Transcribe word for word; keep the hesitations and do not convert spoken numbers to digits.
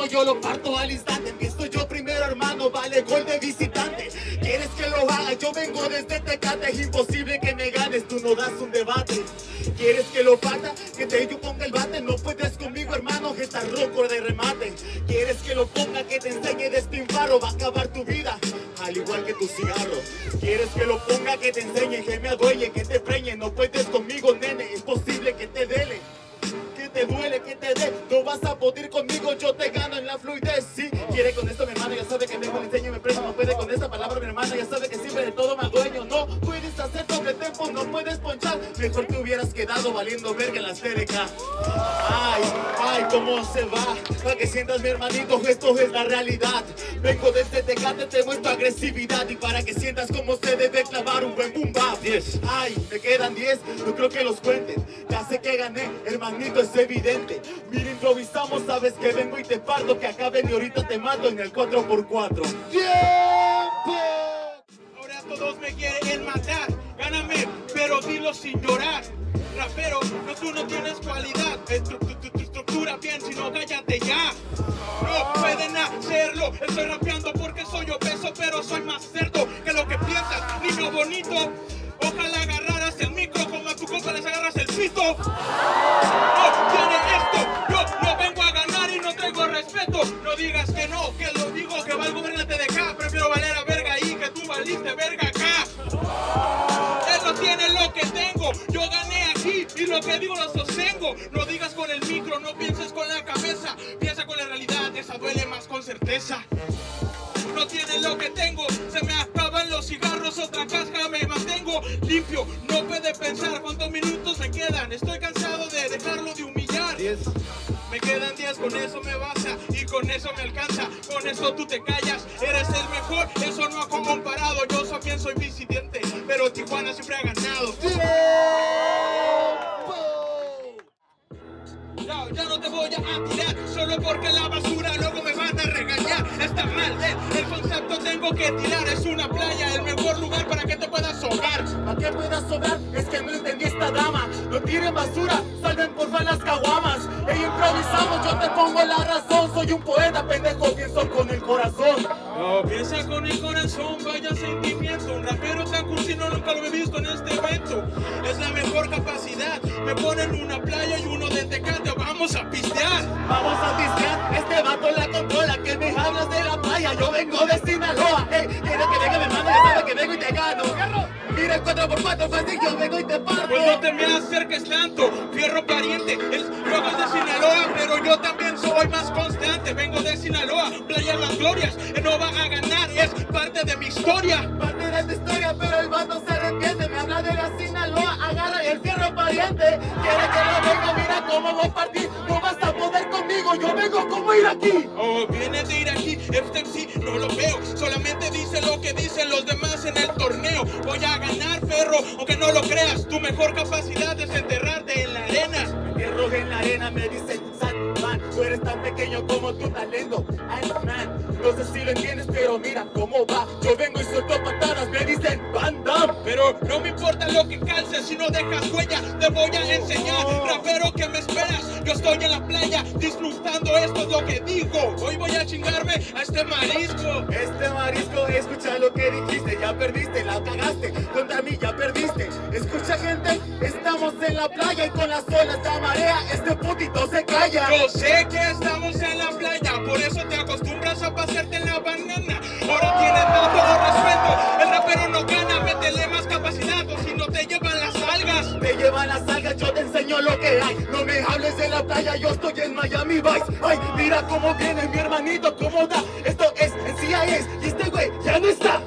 yo lo parto al instante. Empiezo yo primero, hermano, vale gol de visitante. ¿Quieres que lo haga? Yo vengo desde Tecate. Es imposible que me ganes, tú no das un debate. ¿Quieres que lo parta? Que te yo ponga el bate. No puedes conmigo, hermano, que estás roco de remate. ¿Quieres que lo ponga? Que te enseñe despilfarro. Va a acabar tu vida, al igual que tu cigarro. ¿Quieres que lo ponga? Que te enseñe, que me adueñe, que te preñe. No puedes conmigo, nene, es posible que te dele. Que te duele, que te dé, no vas a poder conmigo, yo te gano en la fluidez, sí. Quiere con esto mi hermana, ya sabe que tengo el enseño y me prendo. No puede con esta palabra mi hermana, ya sabe que siempre de todo me adueño. No puedes hacer doble tempo, no puedes ponchar. Mejor te hubieras quedado valiendo verga en la C D K. Ay, ay, cómo se va, para que sientas mi hermanito, esto es la realidad. Vengo desde Tecate, te muestro agresividad. Y para que sientas cómo se debe clavar un buen boom bap. diez. Ay, me quedan diez, no creo que los cuenten. Ya sé que gané, hermanito, es evidente. Mira, improvisamos, sabes que vengo y te parto. Que acaben y ahorita te mato en el cuatro por cuatro. ¡Tiempo! Ahora todos me quieren matar. Gáname, pero dilo sin llorar. Rapero, no, tú no tienes cualidad. Tu, tu, tu, tu estructura bien, si no cállate ya. No pueden hacerlo. Estoy rapeando porque soy obeso, pero soy más cerdo que lo que piensas, niño bonito. Ojalá agarraras el micro como a tu compa les agarras el pito. No tiene esto, yo no vengo a ganar y no traigo respeto. No digas que no, que lo digo, que valgo verga T D K. Prefiero valer a verga ahí que tú valiste verga acá. Él no tiene lo que tengo, yo gané aquí y lo que digo lo sostengo. No digas con el micro, no pienses con la cabeza. Piensa con la realidad, esa duele más con certeza. No tiene lo que tengo, se me acaban los cigarros, otra casca me mantengo limpio. No puede pensar cuántos minutos me quedan, estoy cansado de dejarlo de humillar. diez. Me quedan diez, con eso me basta y con eso me alcanza. Con eso tú te callas, eres el mejor, eso no ha comparado. Yo también soy disidente, pero Tijuana siempre ha ganado. Ya, ya no te voy a tirar, solo porque la basura luego me van a regañar. Está mal, eh, el concepto tengo que tirar. Es una playa, el mejor lugar para que te puedas ahogar. ¿Para qué puedas sobrar? Es que no entendí esta dama. No tiren basura, salven porfa las caguamas. E improvisamos, yo te pongo la razón. Soy un poeta, pendejo, pienso con el corazón. No, piensa con el corazón, vaya sentimiento. Un rapero tan cursino nunca lo he visto en este evento. Es la mejor capacidad, me ponen una playa y uno de Tecate. Vamos a pistear. Vamos a pistear, este vato la controla. Que me hablas de la playa, yo vengo de Sinaloa. Ey, quiere que venga mi hermano, ya sabe que vengo y te gano. Mira el cuatro por cuatro, fácil, yo vengo y te parto. Pues no te me acerques tanto, fierro pariente. El juego es de Sinaloa, pero yo también soy más constante. Vengo de Sinaloa, playa Las Glorias. No va a ganar, es parte de mi historia. Parte de tu historia, pero el vato se arrepiente. Me habla de la Sinaloa, agarra el fierro pariente. Quiere que lo venga, mira cómo voy a partir. No vas a poder conmigo, yo vengo como ir aquí. Oh, viene de ir aquí, este M C no lo veo. Solamente dice lo que dicen los demás en el torneo. Voy a ganar, perro, aunque no lo creas. Tu mejor capacidad es enterrarte en la arena. Me entierro en la arena, me dicen Sandman. Tú eres tan pequeño como tu talento, Iron Man. No sé si lo entiendes, pero mira cómo va. Yo vengo y suelto patadas, me dicen Van Damme. Pero no me importa lo que calces, si no dejas huella, te voy a enseñar. Rapero, ¿qué me esperas? Yo estoy en la playa disfrutando, esto es lo que digo. Hoy voy a chingarme a este marisco. Este marisco, escucha lo que dijiste. Ya perdiste, la cagaste, contra mí ya perdiste. Escucha, gente, estamos en la playa y con las olas de la marea este putito se calla. Yo sé que estamos en la playa, por eso te acostumbras a pasarte en la banana. Ahora tienes todo respeto, el rapero no gana, métele más capacidad o si no te llevan las algas. Te llevan las algas, yo te enseño lo que hay. No me hables de la playa, yo estoy en Miami Vice. Ay, mira cómo viene mi hermanito, cómo da. Esto es en C I A y este güey ya no está.